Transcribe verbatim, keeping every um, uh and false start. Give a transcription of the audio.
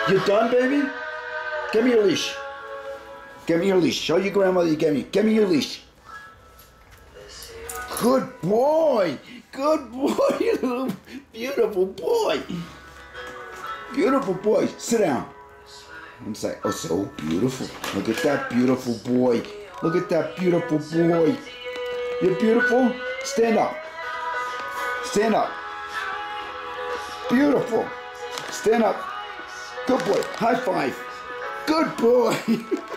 You done, baby? Give me your leash. Give me your leash. Show your grandmother you gave me. Give me your leash. Good boy. Good boy. You little beautiful boy. Beautiful boy. Sit down. And say, oh, so beautiful. Look at that beautiful boy. Look at that beautiful boy. You're beautiful. Stand up. Stand up. Beautiful. Stand up. Good boy. High five. Good boy.